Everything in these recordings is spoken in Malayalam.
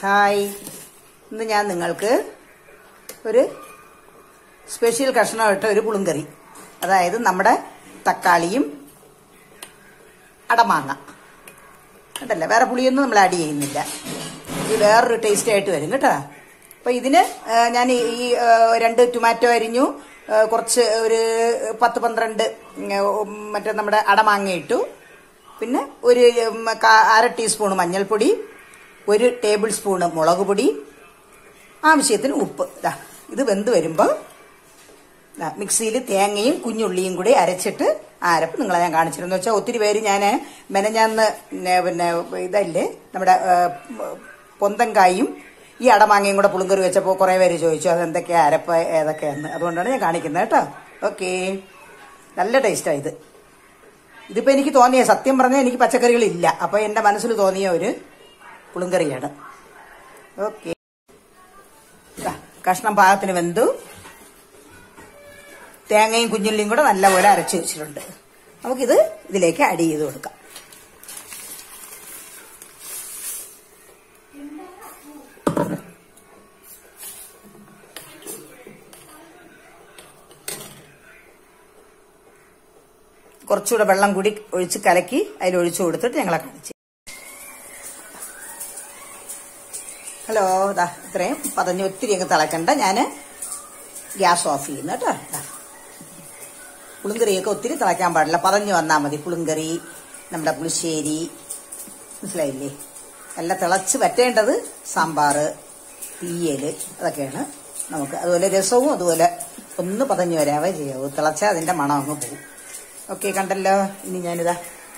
ഹായ്, ഇന്ന് ഞാൻ നിങ്ങൾക്ക് ഒരു സ്പെഷ്യൽ കഷ്ണമായിട്ട് ഒരു പുളിങ്കറി, അതായത് നമ്മുടെ തക്കാളിയും അടമാങ്ങ കേട്ടല്ലേ, വേറെ പുളിയൊന്നും നമ്മൾ ആഡ് ചെയ്യുന്നില്ല. ഇത് വേറൊരു ടേസ്റ്റ് ആയിട്ട് വരും കേട്ടോ. അപ്പോൾ ഇതിന് ഞാൻ ഈ 2 ടൊമാറ്റോ അരിഞ്ഞു, കുറച്ച് ഒരു 10-12 മറ്റേ നമ്മുടെ അടമാങ്ങ ഇട്ടു, പിന്നെ ഒരു 1/2 ടീസ്പൂൺ മഞ്ഞൾപ്പൊടി, 1 ടേബിൾ സ്പൂണ് മുളക് പൊടി, ആവശ്യത്തിന് ഉപ്പ്. ഇത് വെന്ത് വരുമ്പോൾ മിക്സിയിൽ തേങ്ങയും കുഞ്ഞുള്ളിയും കൂടി അരച്ചിട്ട് അരപ്പ് നിങ്ങളെ ഞാൻ കാണിച്ചിരുന്നു വെച്ചാൽ, ഒത്തിരി പേര് ഞാൻ മെനഞ്ഞാന്ന് പിന്നെ ഇതല്ലേ നമ്മുടെ പൊന്തൻകായും ഈ അടമാങ്ങയും കൂടെ പുളിങ്കറി വെച്ചപ്പോൾ കുറേ പേര് ചോദിച്ചു അതെന്തൊക്കെയാണ് അരപ്പ് ഏതൊക്കെയാന്ന്. അതുകൊണ്ടാണ് ഞാൻ കാണിക്കുന്നത് കേട്ടോ. ഓക്കെ, നല്ല ടേസ്റ്റാണ് ഇത്. ഇതിപ്പോൾ എനിക്ക് തോന്നിയ, സത്യം പറഞ്ഞാൽ എനിക്ക് പച്ചക്കറികളില്ല, അപ്പോൾ എൻ്റെ മനസ്സിൽ തോന്നിയ ഒരു പുളിങ്കറിയാണ്. ഓക്കെ, കഷ്ണം പാകത്തിന് വെന്തു, തേങ്ങയും കുഞ്ഞുള്ളിയും കൂടെ നല്ലപോലെ അരച്ചു വെച്ചിട്ടുണ്ട്. നമുക്കിത് ഇതിലേക്ക് ആഡ് ചെയ്ത് കൊടുക്കാം. കുറച്ചുകൂടെ വെള്ളം കൂടി ഒഴിച്ച് കലക്കി അതിലൊഴിച്ചു കൊടുത്തിട്ട് ഞങ്ങളെ കാണിച്ചു. ഹലോ, ഇത്രയും പതഞ്ഞ് ഒത്തിരി അങ്ങ് തിളക്കണ്ട. ഞാൻ ഗ്യാസ് ഓഫ് ചെയ്യുന്നു കേട്ടോ. പുളിങ്കറിയൊക്കെ ഒത്തിരി തിളയ്ക്കാൻ പാടില്ല, പതഞ്ഞ് വന്നാൽ മതി. പുളിങ്കറി, നമ്മുടെ പുളിശ്ശേരി, മനസ്സിലായില്ലേ? എല്ലാം തിളച്ച് വറ്റേണ്ടത് സാമ്പാർ, തീയൽ, അതൊക്കെയാണ് നമുക്ക്. അതുപോലെ രസവും അതുപോലെ ഒന്ന് പതഞ്ഞ് വരാവേ ചെയ്യാവൂ, തിളച്ചാൽ അതിൻ്റെ മണം അങ്ങ് പോകും. ഓക്കെ, കണ്ടല്ലോ. ഇനി ഞാനിതാ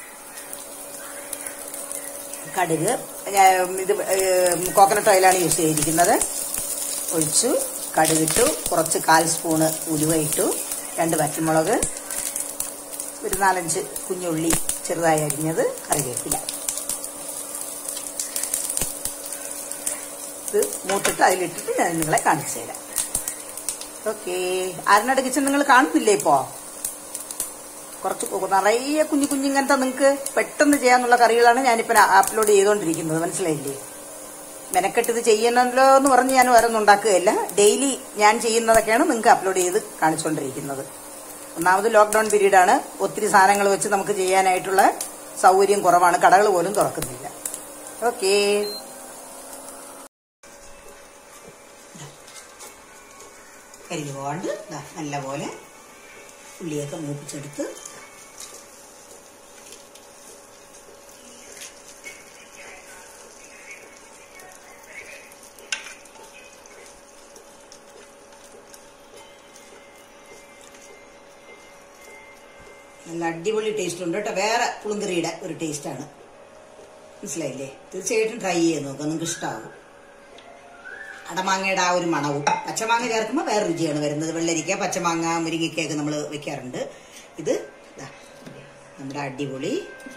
കടുക്, ഇത് കോക്കനട്ട് ഓയിലാണ് യൂസ് ചെയ്തിരിക്കുന്നത്, ഒഴിച്ചു. കടുകിട്ടു, കുറച്ച് 1/4 സ്പൂണ് ഉലുവ ഇട്ടു, 2 പച്ചമുളക്, ഒരു 4-5 കുഞ്ഞുള്ളി ചെറുതായി അരിഞ്ഞത്, കറിവേപ്പില. ഇത് മൂട്ടിട്ട് അതിലിട്ടിട്ട് ഞാൻ നിങ്ങളെ കാണിച്ചു തരാം. ഓക്കെ, ആരനാട് കിച്ചൺ നിങ്ങൾ കാണുന്നില്ലേ? ഇപ്പോൾ കുറച്ച് നിറയെ കുഞ്ഞിങ്ങനത്തെ നിങ്ങൾക്ക് പെട്ടെന്ന് ചെയ്യാനുള്ള കറികളാണ് ഞാനിപ്പോൾ അപ്ലോഡ് ചെയ്തുകൊണ്ടിരിക്കുന്നത്, മനസ്സിലായില്ലേ? മെനക്കെട്ട് ഇത് ചെയ്യണമല്ലോ എന്ന് പറഞ്ഞ് ഞാൻ വേറൊന്നും ഉണ്ടാക്കുകയില്ല. ഡെയിലി ഞാൻ ചെയ്യുന്നതൊക്കെയാണ് നിങ്ങൾക്ക് അപ്ലോഡ് ചെയ്ത് കാണിച്ചുകൊണ്ടിരിക്കുന്നത്. ഒന്നാമത് ലോക്ക്ഡൌൺ പീരീഡാണ്, ഒത്തിരി സാധനങ്ങൾ വെച്ച് നമുക്ക് ചെയ്യാനായിട്ടുള്ള സൗകര്യം കുറവാണ്, കടകൾ പോലും തുറക്കുന്നില്ല. ഓക്കെ, കരിവാണ്ട് നല്ലപോലെ ഉള്ളിയൊക്കെ മൂപ്പിച്ചെടുത്ത് നല്ല അടിപൊളി ടേസ്റ്റ് ഉണ്ട് കേട്ടോ. വേറെ പുളിങ്കറിയുടെ ഒരു ടേസ്റ്റാണ്, മനസ്സിലായില്ലേ? തീർച്ചയായിട്ടും ട്രൈ ചെയ്ത് നോക്കാം, നിങ്ങൾക്ക് ഇഷ്ടമാകും. അടമാങ്ങയുടെ ആ ഒരു മണവും, പച്ചമാങ്ങ ചേർക്കുമ്പോൾ വേറെ രുചിയാണ് വരുന്നത്. വെള്ളരിക്ക, പച്ചമാങ്ങ, മുരിങ്ങയ്ക്കൊക്കെ നമ്മൾ വെക്കാറുണ്ട്. ഇത് നമ്മുടെ അടിപൊളി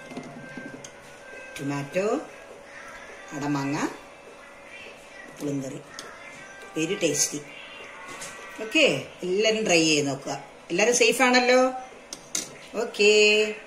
ടൊമാറ്റോ അടമാങ്ങ പുളിങ്കറി, വെരി ടേസ്റ്റി. ഓക്കെ, എല്ലാവരും ട്രൈ ചെയ്ത് നോക്കുക. എല്ലാവരും സേഫ് ആണല്ലോ? ഓക്കേ.